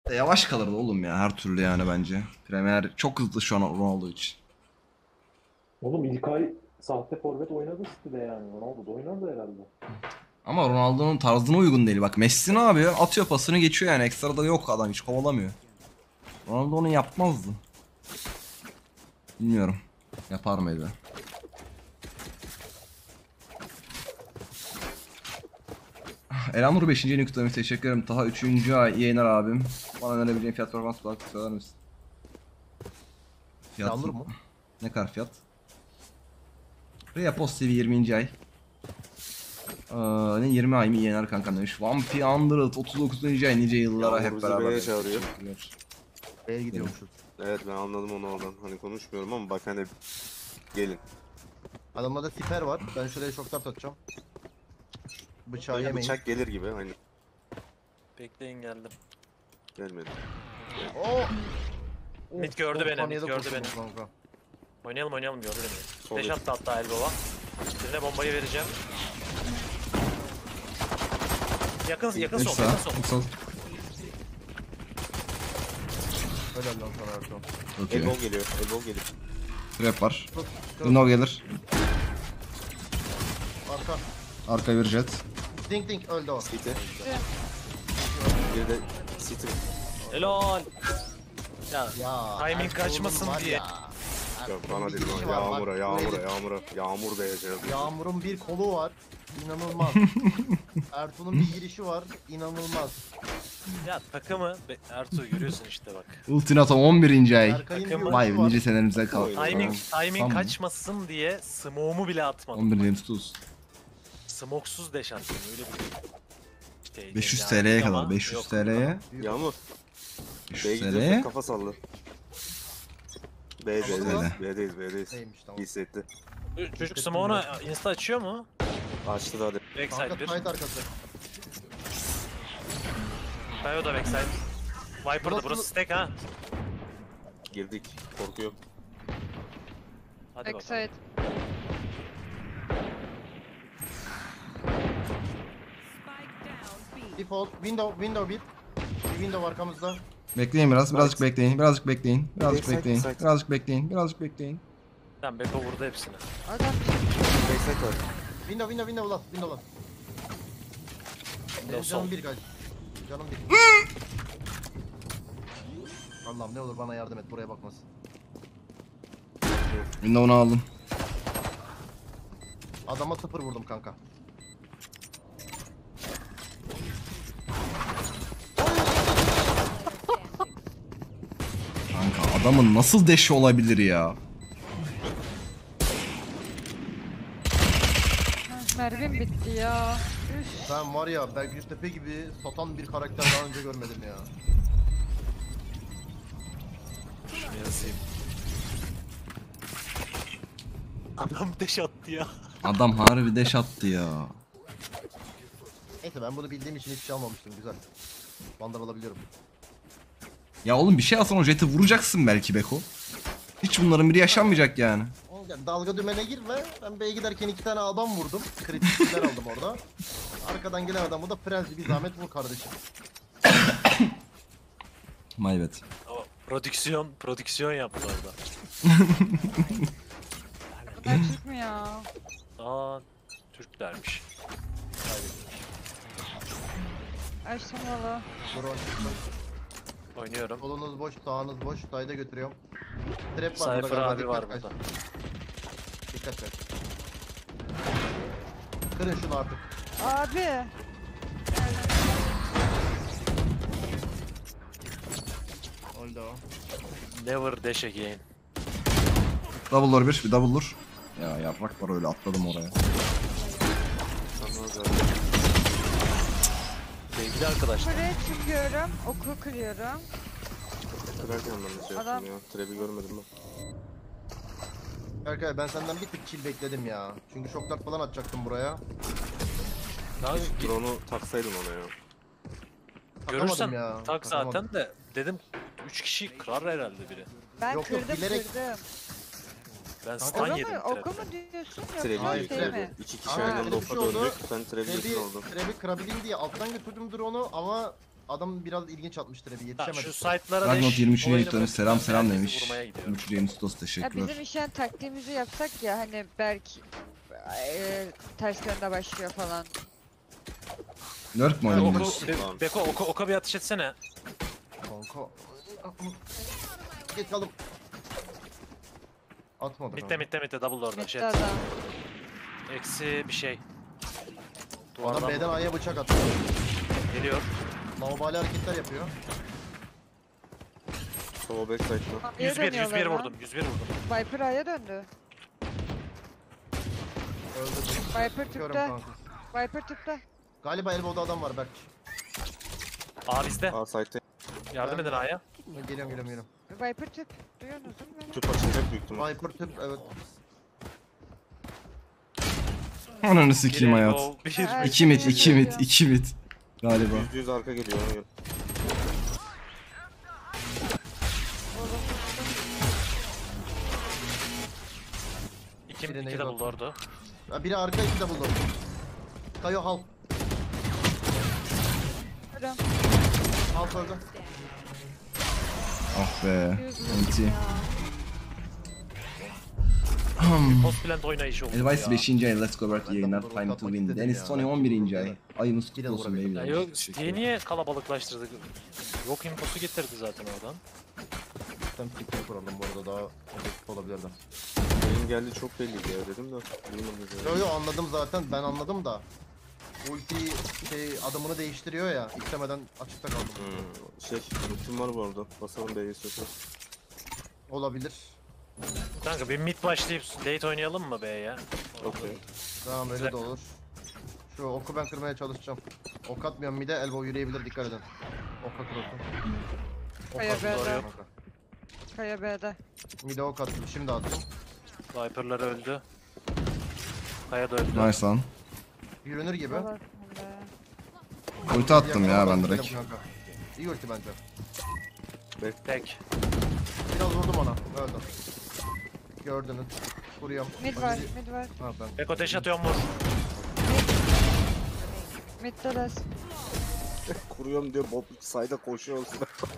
Yavaş kalırdı oğlum ya her türlü yani bence. Premier çok hızlı şu an Ronaldo için. Oğlum İlkay sahte forvet oynadı City'de yani. Ronaldo da oynardı herhalde. Ama Ronaldo'nun tarzına uygun değil. Bak Messi ne yapıyor? Atıyor pasını geçiyor yani. Ekstra da yok adam hiç kovalamıyor. Ronaldo onu yapmazdı. Bilmiyorum. Yapar mıydı? Elanur 5. yeni kutlamış. Teşekkür ederim. Taha 3. ay yayınlar abim. Bana önerebileceğin fiyat performans olarak söyler misin? Fiyat Alır mı? ne kadar fiyat? Reapost TV 20. ay. Ne 20 ay mı yener kankam demiş. Vampy Undert 39. ay nice yıllara Yağmur hep bizi beraber. B'ye çağırıyor. Teşekkürler. B'ye gidiyormuşuz. Evet ben anladım onu oradan. Hani konuşmuyorum ama bak hani gelin. Adamlarda siper var. Ben şuraya şoklar atacağım. Bıçağı Böyle yemeyin. bıçak gelir gibi hani Bekleyin geldim. gelmedi. Oo! Mid gördü beni, saniyede mid gördü kurtuldum beni. kanka. Oynayalım gördü beni. Sol Flash attı hatta Elbaba. Birine bombayı vereceğim. Yakın sol, yakın sol. Sol. Helal lan sana Ertuğrul. Okey. Elbow geliyor, elbow geliyor. Trap var. Tut, tut. Window gelir. Arka. Arka bir jet. Ding ding öldü o. City. Bir de City. Helal. Ya, Ya. timing Ertuğrul'un kaçmasın var diye. ya. Yok Ertuğrul'un bana bir dedim girişi o. var, Yağmur'a, bak, yağmura, böyle- yağmura. Yağmur B'ye şey yapıyor. Yağmur'un bir kolu var. İnanılmaz. Ertuğ'un bir girişi var. İnanılmaz. Ya takımı, Ertuğ görüyorsun işte bak. Ultinatom 11. ay. Berkay'ın bir Takım- Vay ultisi be var. nice senelerimize kal. Timing Tamam. kaçmasın diye smoke'umu bile atmadım. 11. James Tuz. Smoke'suz deş attım öyle bir işte 500 yani TL'ye ama kadar. 500 yok. TL'ye. Yağmur. B'ye 500 gidiyorsun TL'ye. kafa salla. Anladın mı? B'deyiz. Neymiş tamam. Hissetti. Çocuk smoke'unu insta açıyor mu? Açtı da hadi. Backside Kanka bir. tight arkası. Tayo da backside. Viper'da Burası- burası stack ha. Girdik. Korku yok. Hadi bakalım. Backside. Default. Window bir. Bir window arkamızda. Bekleyin birazcık bekleyin. Birazcık bekleyin. Backside. Birazcık bekleyin. Tamam Beko vurdu hepsini. Adam Backside var. Window last. Benim sol. canım bir galiba. Canım bir. Allah'ım ne olur bana yardım et buraya bakmasın. Window'unu aldım. Adama 0 vurdum kanka. Kanka adamın nasıl deşi olabilir ya? mermim bitti ya. Üf. Ben var ya Berk Tepe gibi satan bir karakter daha önce görmedim ya. Şunu yazayım. Adam deş attı ya. Adam harbi deş attı ya. Neyse ben bunu bildiğim için hiçbir şey almamıştım güzel. Vandal alabiliyorum. Ya oğlum bir şey alsan o jeti vuracaksın belki Beko. Hiç bunların biri yaşanmayacak yani. Ya dalga dümene girme. Ben B'ye giderken 2 tane adam vurdum. Kritikler aldım orada. Arkadan gelen adamı da frenzi bir zahmet vur kardeşim. My bad. O prodüksiyon yaptı orada. Bu kadar çıkmıyor ya. Aa Türklermiş. Kaybettik. Açtım valla. Drone Oynuyorum. solunuz boş, sağınız boş. Sayda götürüyorum. Trap var Cypher galiba, abi var dikkat burada. Dikkat et. Kırın şunu artık. Abi. Öldü o. Never dash again. Double door bir double door. Ya yaprak var öyle atladım oraya. Tamam zaten. Sevgili arkadaşlar. Buraya çıkıyorum. Oku kırıyorum. Kırarken ben de şey Adam- yaptım ya. Trap'i görmedim ben. Berkay ben senden bir tık chill bekledim ya. Çünkü şoklar falan atacaktım buraya. Kanka, Drone'u taksaydın ona ya. görürsen Takamadım ya, tak takamadım. zaten de dedim 3 kişi kırar herhalde biri. Ben Yok, yok, kırdım bilerek- kırdım. Ben Kanka, stun Oku yedim mu, oku mu trap'ten. diyorsun Trap'i yoksa Hayır, şey trap'i. mi? İki kişi Aa, aynı öyle anda bir şey ofa oldu. döndük. Ben trap'i yakın oldum. Trap'i kırabileyim diye alttan götürdüm drone'u ama Adam biraz ilginç atmıştır bir Ha, yetişemedik. şu site'lara Ragnot deş. 23 olayını yayın bırakıp selam ben selam herkesi demiş. vurmaya gidiyorum. 23 yayın Stos Ya teşekkürler. bizim işen taktiğimizi yapsak ya hani belki terslerinde başlıyor falan. Lurk mu Beko, oynuyorsunuz? Beko oka bir ateş etsene. Kanka. Geç kaldım. Atmadı. Mitte double orada. Bitti Jet. adam. Eksi bir şey. Adam Duvardan B'den A'ya bıçak attı. geliyor. Lavabali hareketler yapıyor. Sova backside'da. A'ya 101 dönüyorlar lan. vurdum. 101 vurdum. Viper A'ya döndü. Öldürdüm. Viper Çıkıyorum tüpte. kanka. Viper tüpte. Galiba elbow'da adam var Berk. A bizde. A side'da. Yardım edin A'ya. Geliyorum. Viper tüp. Duyuyorsunuz değil mi beni? Tüp açılacak büyük ihtimal. Viper tüp evet. Ananı sikeyim hayat. Bir. 2 mit 2 mit 2 mit. Galiba. %100 arka geliyor. ona göre. Birine İki double orada. Ha, biri arka iki de buldu. Kayo half. Adam. Half öldü. Ah be. Yüzlü Enti. ya. Post plant oynayışı oldu Elvice ya. 5. ay let's go back Ben de yayınlar bunu time to kapatmak win. istedim Deniz ya. Tony 11. ay. Ayımız Bir de kutlu olsun vurabildim. baby. Ya yok diye niye kalabalıklaştırdık? Yok infosu getirdi zaten oradan. Tam piknik kuralım bu arada daha objektif olabilirdi. Benim geldi çok belliydi ya dedim de. Bilmiyorum. Yo anladım zaten ben anladım da. Ulti adımını değiştiriyor ya istemeden açıkta kaldım. Ultim var bu arada. Basalım B'ye istiyorsan. Olabilir. Kanka bir mid başlayıp late oynayalım mı B'ye? Okey. Tamam öyle de olur. Şu oku ben kırmaya çalışacağım. Ok atmıyorum bir de elbow yürüyebilir dikkat edin. Oka kırılsın. Ok Kaya atmıyorum B'de. kanka. Kaya B'de. Bir de ok attım şimdi attım. Viper'lar öldü. Kaya da öldü. Nice lan. Yürünür gibi. Babasın be. Ulti attım ya ben Yakalamak direkt. istedim kanka. İyi ulti bence. Tek. Biraz vurdum ona. Öldüm. Gördünüz. Vuruyorum. Mid var, mid var. Ha ben. Beko deş atıyorum vur. Mid'de les. Kuruyorum diyor. Bob sayda koşuyor olsun.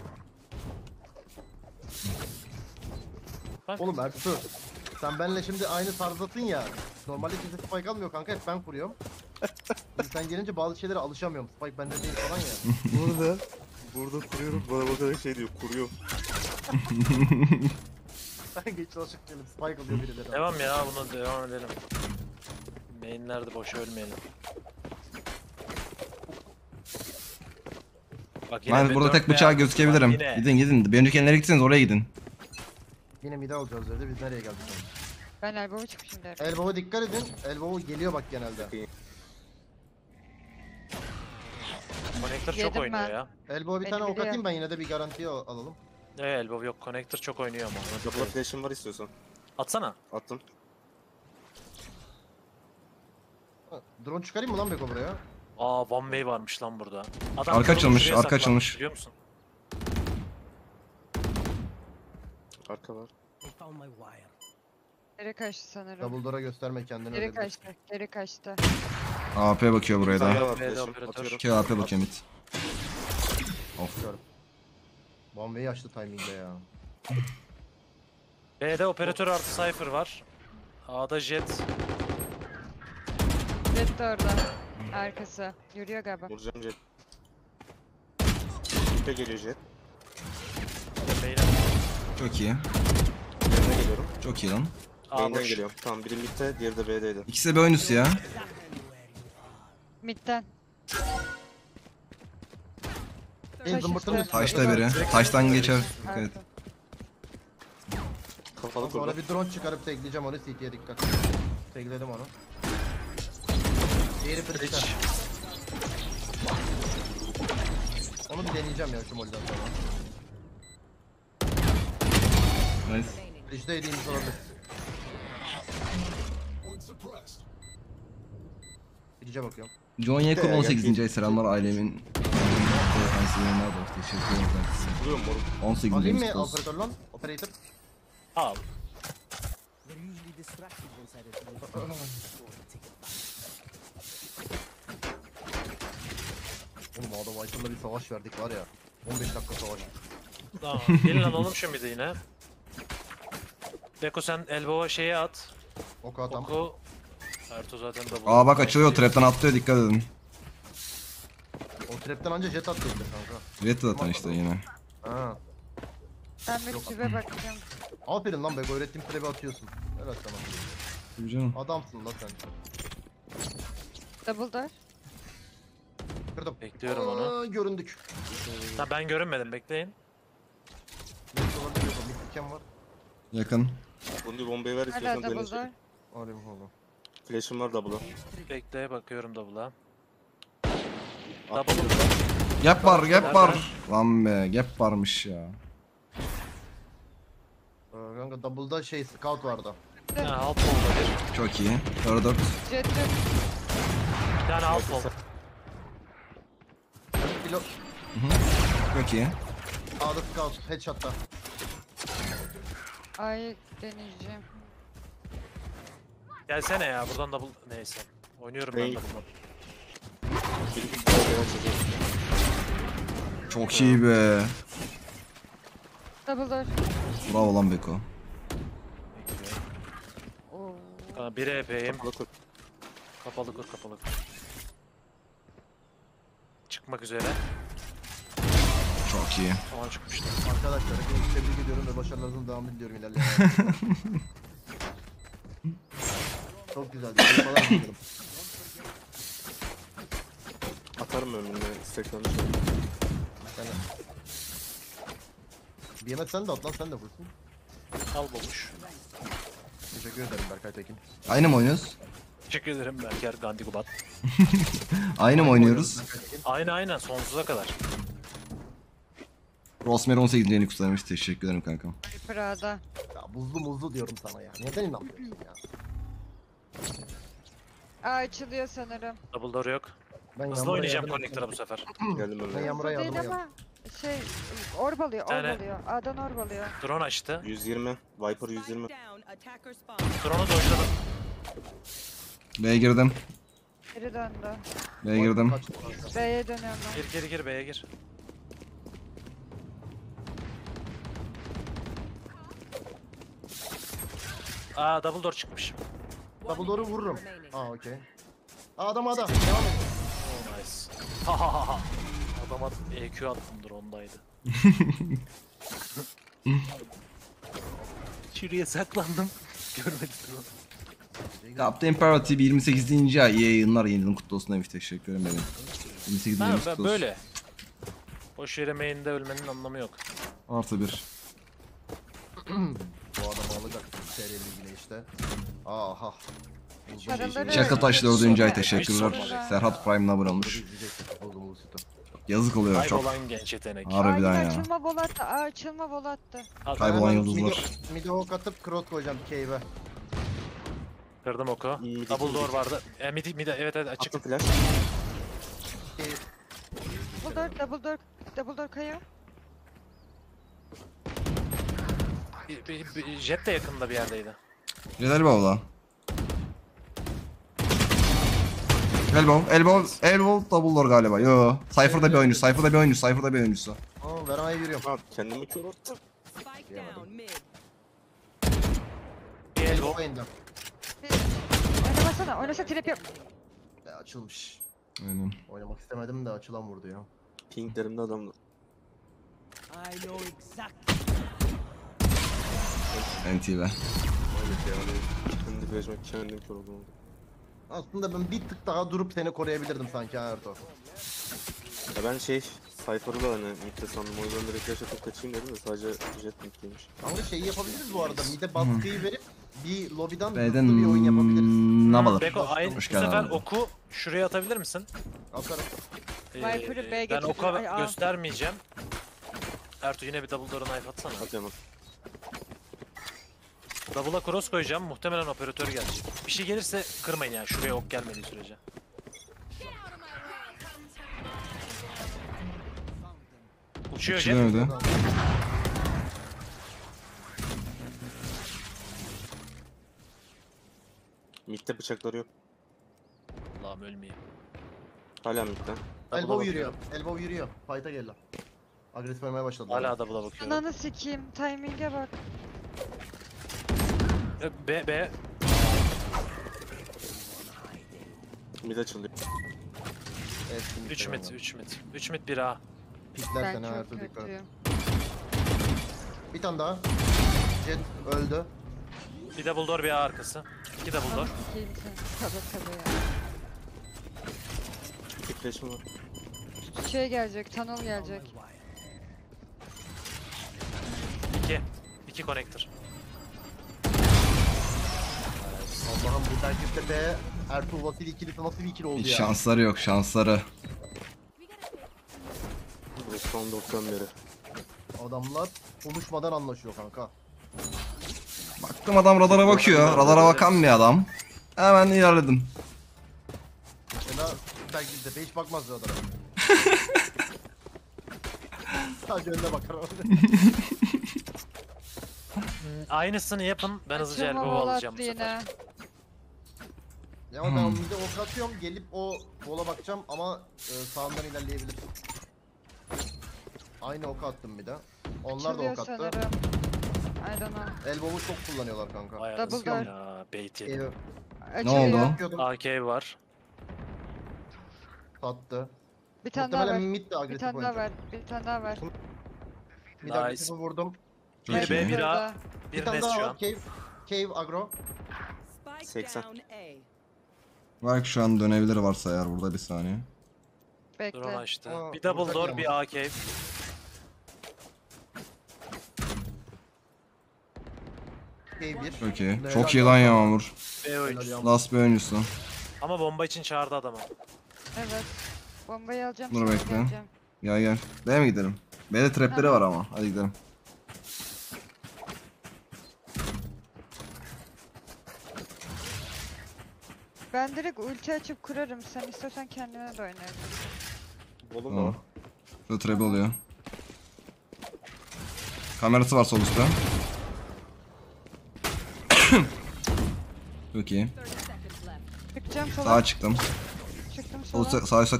Oğlum Ertuğ. Sen benle şimdi aynı tarzatın ya. Normalde kimse spike almıyor kanka hep ben kuruyorum. Şimdi sen gelince bazı şeylere alışamıyorum. Spike bende değil falan ya. Burada kuruyorum. Bana bakarak şey diyor. Kuruyorum. Ben geç alışık değilim. Spike alıyor birileri. Devam ya bunu devam edelim. Mainlerde boşa ölmeyelim. Bak Ben bir burada tek dört bıçağı veya- gözükebilirim. Yine. Gidin. Bir önceki ellere gittiniz oraya gidin. Yine mide alacağız dedi. Biz nereye geldik? Ben elbow'a çıkmışım derim. Elbow'a dikkat edin. Elbow geliyor bak genelde. Connector çok Yedim oynuyor ben. ya. Elbow'a bir Beni tane ok biliyor. atayım ben yine de bir garantiye alalım. Elbow yok. Connector çok oynuyor ama. Kapıda flash'im var istiyorsan. Atsana. Attım. Ha, drone çıkarayım mı lan Beko buraya? Aa One Way varmış lan burada. Adam Arka kırılmış, açılmış, şuraya arka saklanmış, açılmış. Biliyor musun? Arka var. Geri kaçtı sanırım. Double door'a gösterme kendini Geri öyle bir- kaçtı, geri kaçtı. AP bakıyor buraya Arka da. var B'de flash'im. operatör. Atıyorum. 2 AP bakıyor mid. One way açtı timing'de ya. B'de operatör artı Cypher var. A'da Jet. Jet de orada. Arkası. Yürüyor galiba. Vuracağım jet. Tipe geliyor jet. B'den. Çok iyi. Yerine geliyorum. Çok iyi lan. A Main'den boş. geliyorum. Tamam biri mid'de, diğeri de B'deydi. İkisi de bir oyuncusu ya. Mid'den. En zımbırtının üstünde. Taşta biri. Taştan geçer. Dikkat et. Arka. Kafalı Sonra kurdu. bir drone çıkarıp tekleyeceğim onu CT'ye dikkat. Tekledim onu. Diğeri Hiç. bridge'den. Onu bir deneyeceğim ya şu molden sonra. Nice. Bridge'de yediğimiz olabilir. Bridge'e bakıyorum. John Yacob 18. ay selamlar ailemin. Teşekkür ederim. Vuruyorum moruk. 18. Alayım ayımız mı olsun. operatör lan? Operator. Al. Oğlum o adam Viper'la bir savaş verdik var ya. 15 dakika savaş. Tamam. Gelin alalım şu midi yine. Beko sen elbow'a şeye at. Oku atam. Oku. Ertuğ zaten double. Aa bak açılıyor, trapten atlıyor, dikkat edin. O trapten anca jet atıyor kanka. Jet zaten işte yine. Ha. Ben bir tübe bakacağım. Aferin lan Beko, öğrettiğim trap'i atıyorsun. Helal sana. Tabii canım. Adamsın lan sen. Double door. Kırdım. Bekliyorum onu. Aa, göründük. Ha, ben görünmedim, bekleyin. Neyse olabilir. Bir diken var. Yakın. Bunu bombayı ver Hala istiyorsan double deneyeceğim. door. Alayım oğlum. Flash'ım var double'a. Bekle, bakıyorum double'a. At. Double. Gap var, gap var. Lan be, gap varmış ya. Kanka double'da şey scout vardı. Bir tane half wall'da bir. Çok iyi. 4. Jet yok. Bir tane half wall. Kilo. Çok iyi. A'da scout. Headshot'ta. Ay deneyeceğim. Gelsene ya, buradan double... Neyse. Oynuyorum ben Hey. double'dan. Çok iyi be. Double door. Bravo lan Beko. Oo. Aa, biri epeyim. Kapalı kur. Kapalı kur, kapalı kur. Çıkmak üzere. Çok iyi. Tamam, çıkmıştı. Arkadaşlar hepinizi tebrik ediyorum ve başarılarınızın devamını diliyorum ilerleyen hayatınızda. Çok güzeldi. Falan diliyorum. Atarım önüne isteklerini. Yani. Bir yemek sen de at lan, sen de vursun. Al bulmuş. Teşekkür ederim Berkay Tekin. Aynı mı oynuyoruz? Teşekkür ederim Berker Gandigubat. Aynı mı oynuyoruz? Berkay Tekin. Aynen sonsuza kadar. Rosemary 18. yeni kutlamış. Teşekkür ederim kankam. Prada. Ya buzlu muzlu diyorum sana ya. Neden inanmıyorsun ya? Aa açılıyor sanırım. Double door yok. Ben Hızlı Yağmur'a oynayacağım yardım connector'a bu sefer. Geldim Ben önüne. Yağmur'a Değil yardıma geldim. ama şey orbalıyor, tane- orbalıyor. A'dan orbalıyor. Drone açtı. 120. Viper 120. Drone'u dojladım. B'ye girdim. Geri döndü. B'ye girdim. Kaçtı kanka. B'ye dönüyorum ben. Gir B'ye gir. Aa, double door çıkmış. Double door'u vururum. Aa okey. Aa adam adam. Devam et. Oh nice. Ha ha ha ha. Adama EQ attım, drone'daydı. Şuraya saklandım. Görmedim drone'u. Captain Imperial TV 28. ay. İyi yayınlar, yeniden kutlu olsun demiş. Teşekkür ederim benim. 28. Ha, yayınımız kutlu ben olsun. böyle. Boş yere main'de ölmenin anlamı yok. Artı 1. Bu adamı alacaksın seriyle ilgili işte. Aha. Uzun bir Paraları- şey. Çakataş 4. ay Hiç teşekkürler. sorma. Serhat Prime'la abone olmuş. İzleyeceksin. Uzun sütü. Yazık oluyor çok. Kaybolan genç yetenek. Harbiden Ay, ya. açılma vol attı. Aa açılma vol attı. Kaybolan Hemen yıldızlar. Midi hook atıp cross koyacağım cave'e. Kırdım oku. Midi- Double door vardı. Midi evet açık. Attım flash. Double door, double door, double door kayıyor. Jet de yakında bir yerdeydi. Güzel bavula. Elbow double door galiba. Yo. Cypher'da bir oyuncu, Cypher'da bir oyuncu, Cypher'da bir oyuncusu. Aa Verana'ya giriyorum. Ha kendimi kör attım. Bir elbow. Oyunda. Oynamasana, oynasa trap yok. Açılmış. Aynen. Oynamak istemedim de açılan vurdu ya. Pinklerimde adamdı. NTV. Öyle yani. Kendi bezmek kendim kör oldum. Aslında ben bir tık daha durup seni koruyabilirdim sanki ha Erto. Ya ben Cypher'ı da hani midde sandım. O yüzden direkt flash atıp kaçayım dedim de sadece jet mid'deymiş. Ama şeyi yapabiliriz bu arada. Mide baskıyı verip bir lobiden hızlı B'den bir oyun yapabiliriz. ne yapalım? Beko aynı bu Hoş geldin sefer abi. oku şuraya atabilir misin? Atarım. Viper'ı B Ben getirdim. oka Ay, al. göstermeyeceğim. Ertuğ yine bir double door'a knife atsana. Atıyorum. Double'a cross koyacağım. Muhtemelen operatör gelecek. Bir şey gelirse kırmayın yani şuraya ok gelmediği sürece. Uçuyor jet. Çilemedi. Midde bıçakları yok. Allah'ım ölmeyeyim. Hala midde. Elbow yürüyor. Elbow yürüyor. Fight'a geldi. Agresif oynamaya başladı. Hala double'a bakıyorum. Ananı sikeyim. Timing'e bak. B. Mid açılıyor. Evet, 3 mid, 3 mid. 3 mid 1 A. Pikler Ben seni her çok türlü dikkat et. kötüyüm. Bir tane daha. Jet öldü. Bir double door bir A arkası. 2 double door. Ananı sikeyim seni. Tabi ya. Bir flash'ım var. Şey gelecek. Tunnel gelecek. 2 connector. Allah'ım bu takipte be. Ertuğrul Vasil ikilisi nasıl bir ikili oldu Hiç ya? şansları yok, şansları. Burası son 90'ları. Adamlar konuşmadan anlaşıyor kanka. Baktım adam radara bakıyor. Radara bakan bir adam. Hemen ilerledim. Mesela takipte hiç bakmaz ya adama. Sadece önüne bakar orada. Aynısını yapın. Ben hızlıca Açılma elbow vol alacağım attı bu sefer. yine. Ya ama ben bir de ok atıyorum gelip o bola bakacağım ama sağından ilerleyebilir. Aynı ok attım bir de. Onlar da Açılıyor ok attı. sanırım. I don't know. Elbow'u çok kullanıyorlar kanka. Vay Double anasını door. ya. Bait yedim. Açılıyor. oldu? Yapıyordum. AK var. Sattı. Bir tane daha var. Muhtemelen mid de Bir agresif tane daha oynayacak. var. Bir tane daha var. Mid Nice. agresifi vurdum. Bir Çok B iyi. bir A. Burada. Bir Bir tane nest daha şu var. an. Cave agro. 80. Belki şu an dönebilir varsa eğer burada bir saniye. Drone Bekle. açtı. Aa, Bir double vuracak door ya bir A cave. Cave 1. Çok iyi. Çok iyi lan Yağmur. B oyuncusu. Last bir oyuncusu. Ama bomba için çağırdı adamı. Evet. Bombayı alacağım. Dur sonra bekle. geleceğim. Gel gel. B'ye mi gidelim? B'de trapleri var ama. Hadi gidelim. Ben direkt ulti açıp kurarım. Sen istiyorsan kendine de oynayabilirsin. Bolum da Tamam. var. Şurada trap oluyor. Kamerası var sol üstte. Çok iyi. Çıkacağım sola. Sağa çıktım. Çıktım Sol sola. üstte, sağ üstte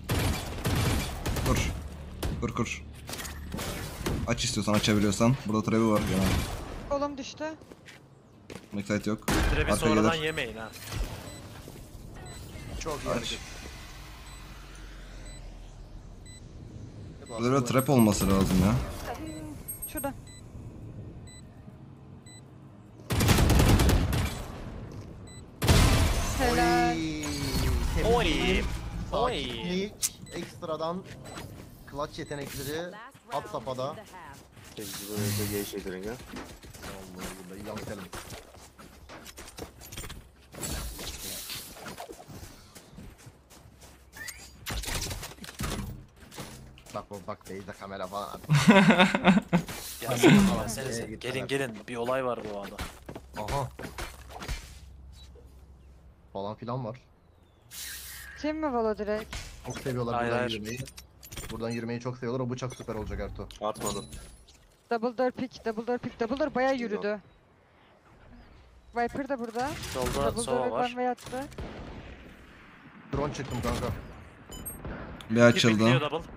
Kur. Kur. Aç istiyorsan, açabiliyorsan. Burada trap'i var genel. Kolum düştü. Backside yok. Trebi Arka sonradan gelir. yemeyin ha. Çok iyi Aç. hareket. Burada bir trap olması lazım ya. Şurada. Helal. Oy. Temizlik, Oy. sakinlik, ekstradan clutch yetenekleri at safhada. Tecrübe ve şeylerin ya. Vallahi billahi yan gidelim. Bak Beyza kamera falan. Gelsenize. Gelin. Bir olay var bu arada. Aha. Falan filan var. Kim mi Valo direkt? Çok seviyorlar Hayır, buradan hayır. yürümeyi. Buradan yürümeyi çok seviyorlar. O bıçak süper olacak Ertuğ. Atmadım. Double door pick, double door pick, double door bayağı yürüdü. Viper da burada. Solda Double sova door var. one way attı. Drone çıktım kanka. Bir Bir açıldı. bekliyor double.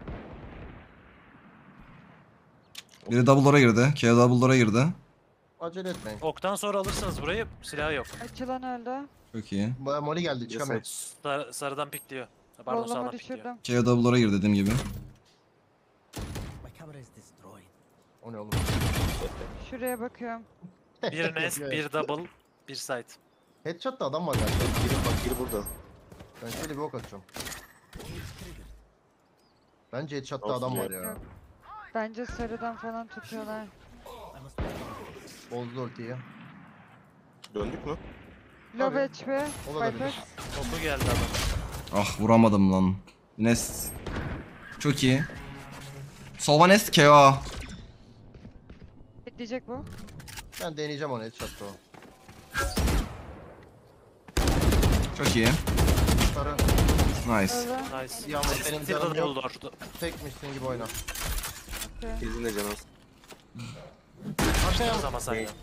Biri double door'a girdi. K double door'a girdi. Acele etmeyin. Oktan sonra alırsınız burayı. Silahı yok. Açılan öldü. Çok iyi. Baya Molly geldi çıkamıyor. Sarıdan pikliyor. Pardon Rollamı sağdan pikliyor. düşürdüm. K double door'a girdi dediğim gibi. O ne oğlum? Şuraya bakıyorum. Bir nest, bir double, bir side. Headshot'ta adam var galiba. Biri burada. Ben şöyle bir ok atacağım. Bence headshot'ta Olsun. adam var Yok, ya. yok. Bence sarıdan falan tutuyorlar. Bozdu ultiyi. Döndük mü? Low HP, Olabilir. Viper. Oku geldi adam. Ah vuramadım lan. Nest. Çok iyi. Sova Nest KO. Bekleyecek bu. Ben deneyeceğim onu headshot'ta o. Çok iyi. Sarı Nice. Öldü. Nice. Yağmur benim Bir canım de yok. double door. Tekmişsin gibi oyna. Sizin de canınız. Aşağıya Ama sen ya.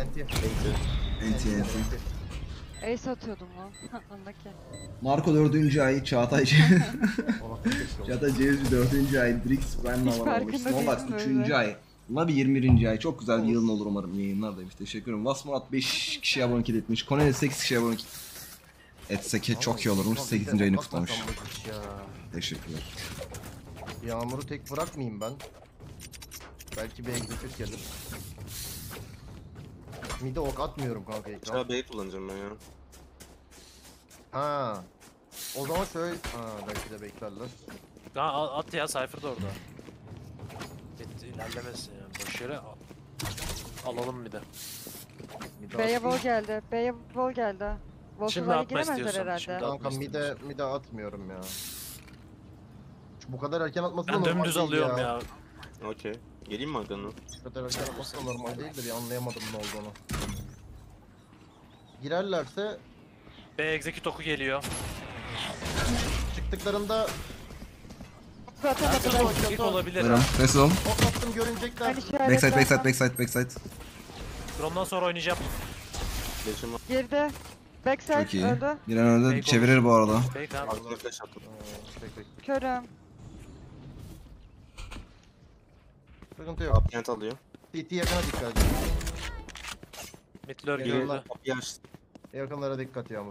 enti. Enti enti. Ace atıyordum lan. Andaki. Marco 4. ay, Çağatay Ona keşke Çağatay Ceviz 4. ay, Drix Prime Hiç havalı olmuş. farkında Novax değilim 3. böyle. ay. Labi 21. ay. Çok güzel bir yılın olur umarım yayınlar demiş. Teşekkür ederim. Vasmurat 5 kişi abonelik etmiş. Konel 8 kişi abonelik etsek çok iyi olurmuş. 8. ayını kutlamış. Ya. Teşekkürler. Yağmur'u tek bırakmayayım ben. Belki bir execute gelir. Mide ok atmıyorum kanka ekran. Aşağı B'yi kullanacağım ben ya. Ha. O zaman şöyle... Ha belki de beklerler. At ya Cypher da orada. İlerlemesin yani boş yere alalım bir de. Mide B'ye atayım. wall geldi. B'ye wall geldi. Şimdi Wallsuz'a atma giremezler istiyorsan, herhalde. şimdi Kanka mide atmıyorum ya. Bu kadar erken atması da Ben normal dümdüz değil alıyorum ya. Okey. Geleyim mi arkandan? Bu kadar erken atması da normal değil de bir anlayamadım ne olduğunu. Girerlerse B execute oku geliyor. çıktıklarında Atamadılar. İlk olabilir. Buyurun. Sessiz olun. ok attım görecekler. Ben işaretler. Backside. Drone'dan sonra oynayacağım. Flash'ım var. Girdi. Backside Çok iyi. öldü. Giren öldü. Fake Çevirir bu arada. Fake abi. Arkaya flash attım. Körüm. Sıkıntı yok. Upland alıyor. CT yakına dikkat edin. Midlör Geliyorlar. girdi. Kapıyı açtı. Yakınlara dikkat Yağmur.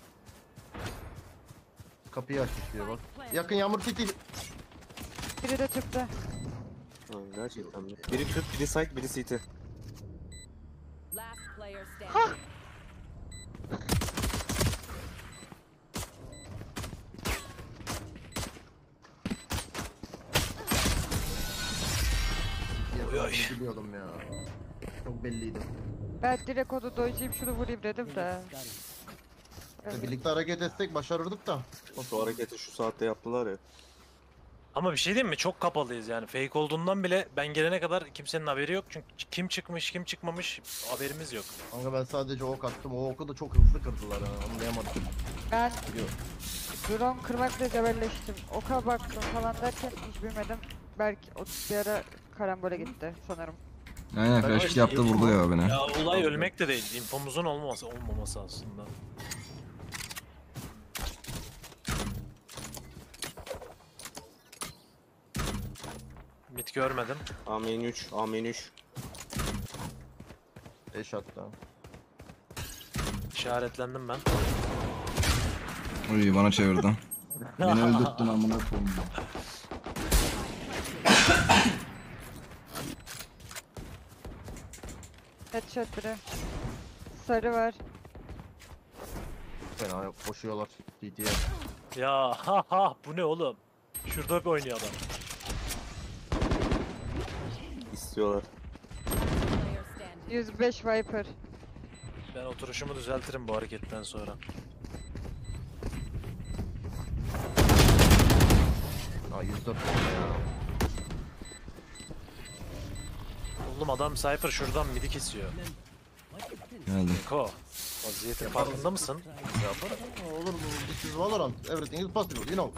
Kapıyı açmış diyor bak. Yakın Yağmur CT. Biri de çıktı. Ha, gerçekten mi? Biri tüp, biri site, biri CT. Last player standing. Yakın biliyordum ya. Çok belliydi. Ben direkt onu dojayım şunu vurayım dedim de. Evet. Birlikte hareket etsek başarırdık da. Şu hareketi şu saatte yaptılar ya. Ama bir şey diyeyim mi? Çok kapalıyız yani. Fake olduğundan bile ben gelene kadar kimsenin haberi yok. Çünkü kim çıkmış, kim çıkmamış haberimiz yok. Kanka ben sadece ok attım. O oku da çok hızlı kırdılar ha. Anlayamadım. Ben drone kırmakla cebelleştim. Oka baktım falan derken hiç bilmedim. Belki o bir ara karambole gitti sanırım. Aynen Ben flash öyle yaptı vurdu ya beni. Ya olay ölmek de değil. İnfomuzun olmaması aslında. Mid görmedim. Amen 3, Amen 3. 5 hatta. İşaretlendim ben. Uy bana çevirdi. Beni öldürttün amına koyayım. Headshot biri. Sarı var. Fena koşuyorlar. CT'ye. Ya ha ha bu ne oğlum? Şurada bir oynuyor adam. İstiyorlar. Player standing. 105 Viper. Ben oturuşumu düzeltirim bu hareketten sonra. Aa 104 ya. Oğlum adam Cypher şuradan midi kesiyor. Geldi. Ko. Vaziyetin farkında mısın? Yaparız ama olur mu? This is Valorant. Everything is possible, you know.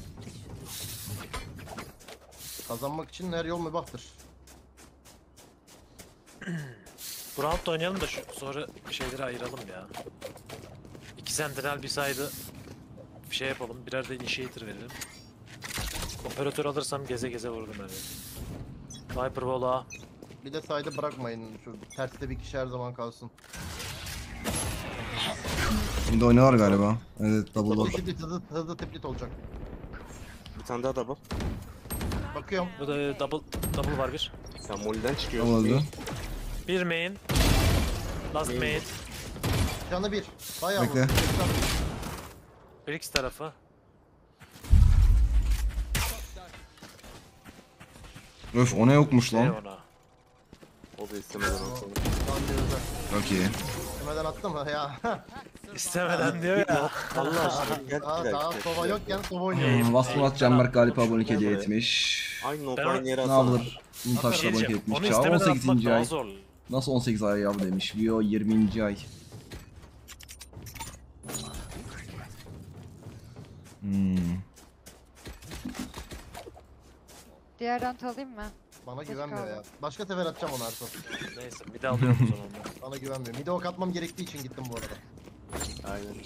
Kazanmak için her yol mübahtır. Bu round da oynayalım da sonra şeyleri ayıralım ya. 2 sentinel bir saydı. Bir şey yapalım. Birer de initiator verelim. Operatör alırsam geze geze vururum öyle. Viper Vola. Bir de sayda bırakmayın. Şu terste bir kişi her zaman kalsın. Şimdi oynuyorlar galiba. Evet double door. Split hızlı split olacak. Bir tane daha double. Bakıyorum. Bu da double var bir. Ya Molly'den çıkıyor. Double öldü. Bir main. Last main. Canı bir. Bayağı Bekle. vurdu. Brix tarafı. Öf o ne yokmuş Şey lan. ona. O da istemeden sonra. Lan diyoruz. Çok iyi. Demeden attım ha ya. İstemeden diyor ya. Allah aşkına gel Daha bir daha dakika. sova yokken sova oynuyor. Vasmurat Canberk Galip abonelik hediye etmiş. Aynı ok Ben aynı yere Ne atsana. yapılır? Bunu taşla abonelik Diyeceğim, etmiş. onu Çağ istemeden 18. atmak daha ay. zor. Nasıl 18 ay ya bu demiş. Vio 20. ay. Diğer round alayım mı? Bana Geç güvenmiyor ya. kaldım. Başka sefer atacağım onu Ertuğ. Neyse bir daha alıyorum o zaman. Bana güvenmiyor. Mide ok atmam gerektiği için gittim bu arada. Aynen.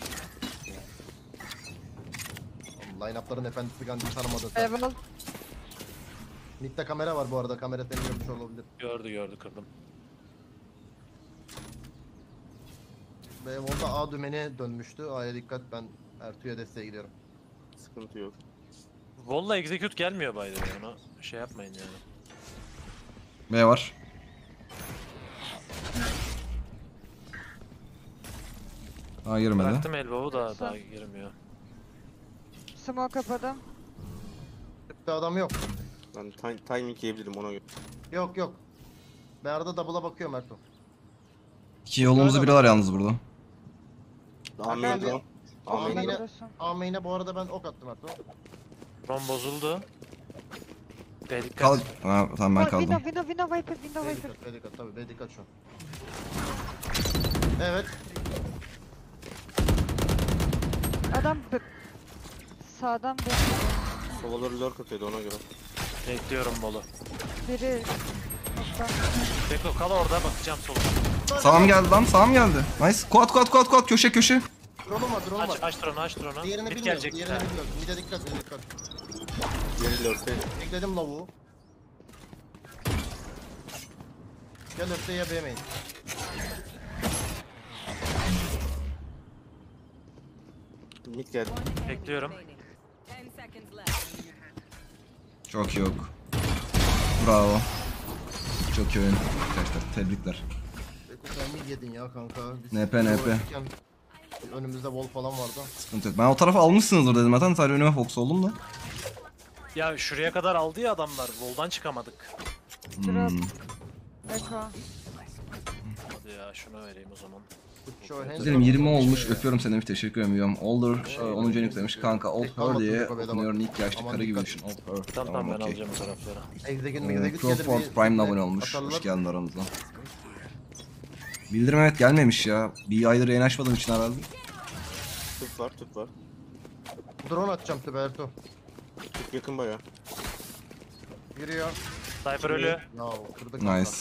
Line-up'ların efendisi Gandhi tanımadı. Level. Mid'de kamera var bu arada. Kamera seni görmüş olabilir. Gördü kırdım. Ve orada A dümeni dönmüştü. A'ya dikkat, ben Ertuğ'a desteğe gidiyorum. Sıkıntı yok. Wall'la execute gelmiyor by the way, ona şey yapmayın yani. B var. Daha girmedi. Bıraktım elbow'u da daha girmiyor. Smoke kapadım. Mid'de adam yok. Ben timing yiyebilirim ona göre. Yok. Ben arada double'a bakıyorum Ertuğ. İki yolumuzu biri var yalnız burada. Daha Abi, main drone. Ama Amin. yine- Burası. A main'e bu arada ben ok attım Ertuğ. Ron bozuldu. B dikkat. Kal. Ha, tamam ben kaldım. Window Viper, Window B Viper. dikkat, B dikkat tabii, B dikkat şu an. Evet. Adam sağdan bekliyor. Sovaları lurk atıyordu ona göre. Bekliyorum bolu. Biri nokta. Beko kal orada, bakacağım sola. Sağım geldi lan, sağım geldi. Nice. Kuat, köşe köşe. Drone'um var, drone'um var. Aç drone'u. Diğerini Mid bilmiyorum, gelecek bir diğerini tane. bilmiyorum. Mid'e dikkat, mid'e dikkat. Geri lurk'e. Bekledim lavuğu. Gel öpte ya B main. Mid geldi. Bekliyorum. 10 seconds left. Çok yok. Bravo. Çok iyi oyun. Arkadaşlar tebrikler. Beko sen mid yedin ya kanka. Biz NP. uğraşırken önümüzde wall falan vardı. Sıkıntı yok. Ben o tarafa almışsınızdır dedim zaten. Sadece önüme fokus oldum da. Ya şuraya kadar aldı ya adamlar. Wall'dan çıkamadık. Drop. Hmm. Eko. Hadi ya şuna vereyim o zaman. Put your hands Güzelim up. 20 olmuş. Öpüyorum seni. Teşekkür ediyorum. Older 10. yüklemiş. Kanka Old Tek Her kalmasın diye Beko, bedava. okunuyor. Nick yaşlı Aman karı gibi dikkat. düşün. Old Her. Tamam ben okey. alacağım o tarafları. Execute gelir Crawford bir Prime'la birbirine abone olmuş. atarlar. Hoş geldin aramıza. Bildirim evet gelmemiş ya. Bir aydır yayın açmadığım için herhalde. Tüp var. Drone atacağım tübe Ertuğ. Tüp yakın baya. Yürüyor. Sniper ölü. Ya kırdık. Nice.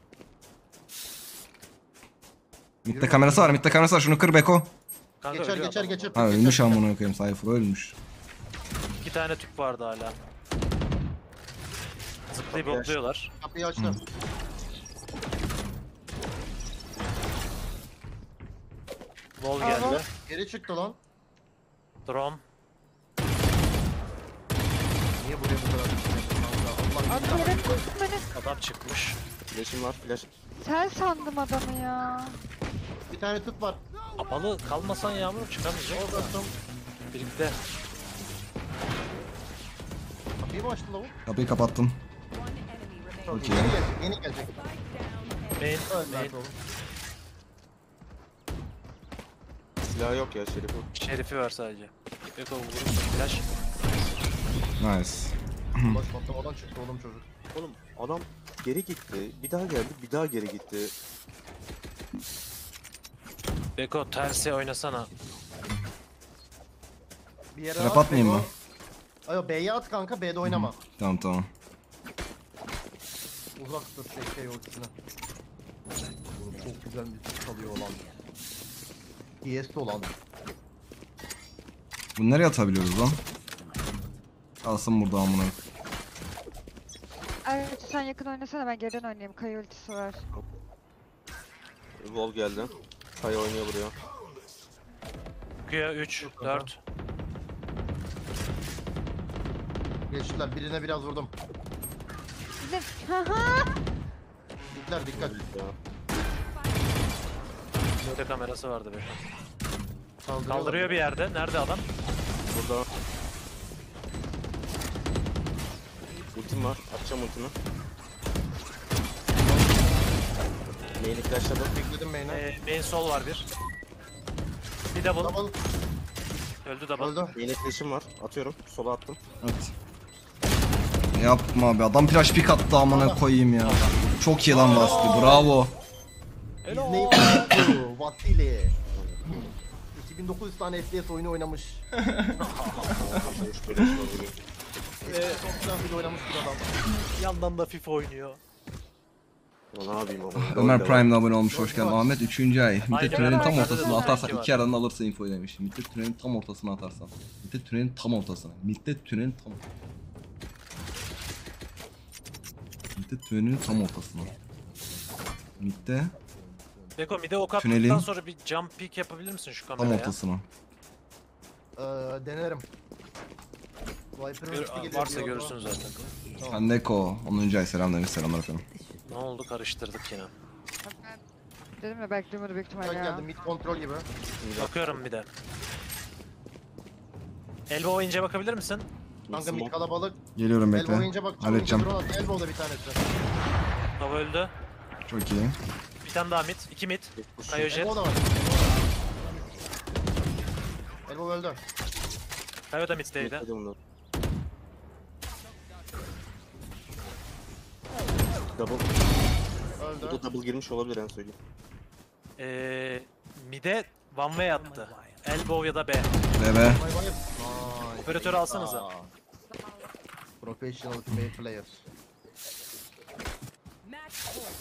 Mid'de kamerası var. Mid'de kamerası var. Şunu kır Beko. Kanka Geçer ölü geçer adam. geçer. Ha ölmüş amına koyayım. Cypher ölmüş. 2 tane tüp vardı hala. Zıplayıp Kapıyı hopluyorlar. Kapıyı açtım. Wall Aa, geldi. Geri çıktı lan. Drone. Niye buraya bu kadar düşüyorsun kanka? Allah Abi bilir. yere koydun beni. Adam çıkmış. Flash'im var. Flash. Sen sandım adamı ya. Bir tane tüp var. Kapalı kalmasan Yağmur çıkamayacak. Orada attım. Birlikte. Kapıyı mı açtı lavuk? Kapıyı kapattım. One enemy remaining. Çok Okey. iyi. Yeni gelecek. Yeni gelecek. Main. Öldü Main. Ertuğ oğlum. Silah yok ya Şerif'in. Şerifi var sadece. Beko vurursun flash. Nice. Baş patlamadan çıktı oğlum çocuk. Oğlum adam geri gitti. Bir daha geldi. Bir daha geri gitti. Beko tersi oynasana. Bir yere Trap at atmayayım Beko. mı? Ayo B'ye at kanka, B'de oynama. Tamam. Uzak tut şey ultisine. Oğlum çok güzel müzik çalıyor olan. PS olan. Bunu nereye atabiliyoruz lan? Kalsın burada amına. Evet sen yakın oynasana, ben geriden oynayayım. Kaya ultisi var. Wall geldi. Kaya oynuyor buraya. Kıya 3, 4. Geçtiler, birine biraz vurdum. Bir de haha. Dikler dikkat. Ya. Böyle kamerası vardı Beko. Kaldırıyorlar. Kaldırıyor bir yerde. Nerede adam? Burada. Ultim var. Atacağım ultimi. Main'i flashladım. Bekledim main'e. Main sol var bir. Bir double. Double Öldü double. öldü. Main'e flash'im var. Atıyorum. Sola attım. Evet. Yapma abi. Adam flash pick attı amına koyayım ya. Çok iyi lan Basti. Bravo. Disney Vasili. 2900 tane FPS oyunu oynamış. Böyle şuna vuruyor. Çok güzel bir oynamış bir adam. Yandan da FIFA oynuyor. Ya ne yapayım ama. Ömer Devam. Prime'le abone olmuş. Hoş geldin. Ahmet 3. ay. Mitte Aynen. tünelin tam Aynen. ortasına atarsan Aynen. 2 aradan alırsa info demiş. Mitte tünelin tam ortasına atarsan. Mitte tünelin tam ortasına. Mitte tünelin tam Mitte tünelin tam ortasına. Mitte Beko bir de ok Tünelin- attıktan sonra bir jump peek yapabilir misin şu tam kameraya? ortasına. Denerim. Viper'ın üstü geliyor Varsa diyor. görürsün zaten. Pendeko 10. ay selam demiş. Selamlar efendim. Ne oldu karıştırdık yine. Dedim ya belki duymadı büyük ihtimalle Bak ya. geldi mid kontrol gibi. Bakıyorum bir de. Elbow ince bakabilir misin? Kanka mid kalabalık. Geliyorum Elbow bekle. ince bak. Halledeceğim. Elbow'da bir tanesi. Tava öldü. Çok iyi. Bir tane daha mid. 2 mid. Kayo jet. Elbow da var. Elbow öldü. Kayo da middeydi. Hadi bunlar. Double. Bu Öldü. da double girmiş olabilir en söyleyeyim. Mid'e one way attı. Elbow ya da B. BB. Vay vay. Nice. Operatörü alsanıza. Aa. Professional female player. Match point.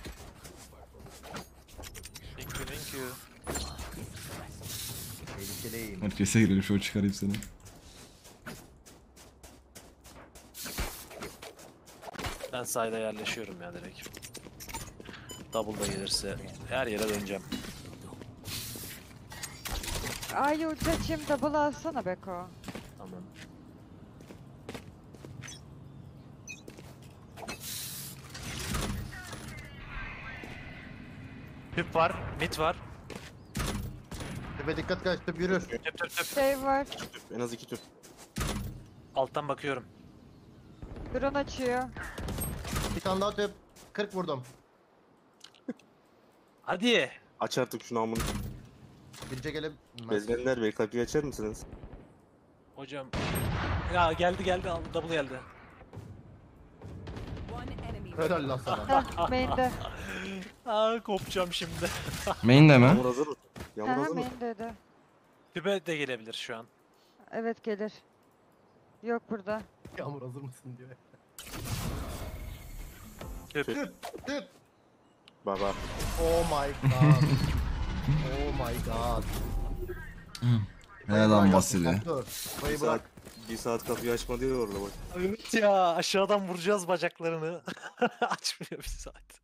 Thank you. Tehlikeliyim. Herkese girelim şöyle çıkarayım seni. Ben side'a yerleşiyorum ya direkt. Double da gelirse her yere döneceğim. Ay ulti açayım double alsana Beko. Tamam. Hüp var, mid var. Tepe dikkat kaçtı yürür. Tüp tüp tüp. Şey var. En az 2 tür. Alttan bakıyorum. Drone açıyor. Bir tane daha tüp. 40 vurdum. Hadi. Aç artık şunu amını. Birce gelip. Bezmenler Bey kapıyı açar mısınız? Hocam. Ya geldi double geldi. One enemy Helal lan sana. Heh main'de. Kopacağım şimdi. Main'de mi? Yağmur hazır mı? Yağmur Aha hazır mı? main dedi. Tübe de gelebilir şu an. Evet gelir. Yok burada. Yağmur hazır mısın diyor. Tüp. Tüp. Baba. Oh my god. Oh my god. Helal Vasili. Burayı Bir bırak. saat, bir saat kapıyı açma diyor orada bak. Evet ya aşağıdan vuracağız bacaklarını. Açmıyor bir saat.